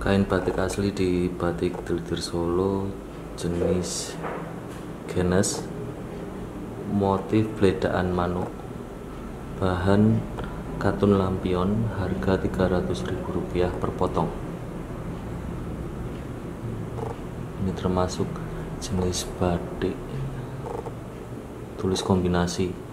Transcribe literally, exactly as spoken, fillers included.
Kain batik asli di Batik Glider Solo, jenis Genes, motif beledaan manuk, bahan katun lampion, harga tiga ratus ribu rupiah per potong. Ini termasuk jenis batik tulis kombinasi.